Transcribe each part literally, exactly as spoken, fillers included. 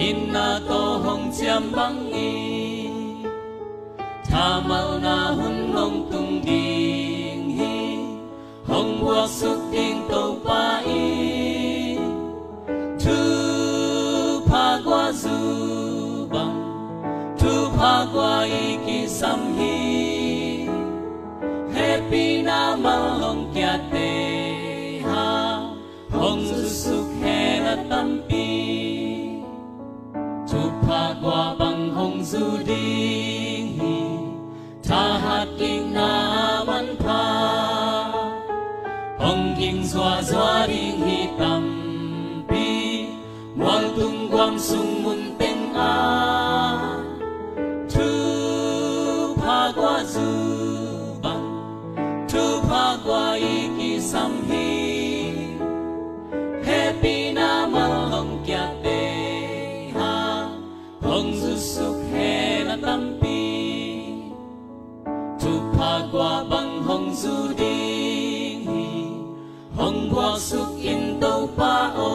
in na to hong chiam bang i tha mau na hun hong tung ding hi hong buộc suk ding to pa i tu pa qua du bang tu pa qua i ki sam hi happy na mal hong kya te ha hong su suk he na tam pi tu pa qua bang hong du ding hi tha hat king na man pa hong king zwa zwa ding hi tam pi muang tung quam sung mun teng a tu pa qua du bang tu pa qua i ki sam hi happy na mal hong kya te ha hong su suk he na tam pi tu pa qua bang hong du ding hi hong buộc suk in to pa o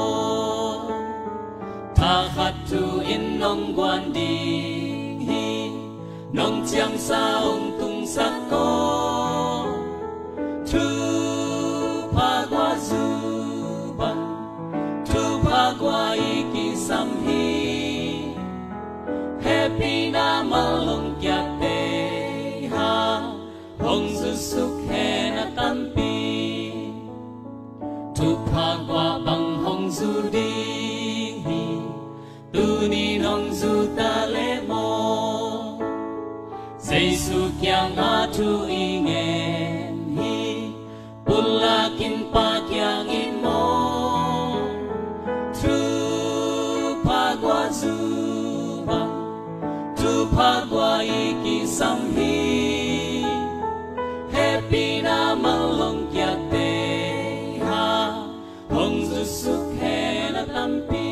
tha khat tu in nong quan ding hi nong chiang sa hong tung sắc ko tu pa qua du bang tu pa qua i ki sam hi happy na mal hong kya te ha hong su suk he na tam pi tu pa qua bang hong du ding hi tu ni nong du ta le mo Giêsu kyang a tu i ngen hi pulakin pa kyang in mo tu pa qua du bang tu pa qua i ki sam hi happy na mal hong kya te ha hong su suk he na tam pi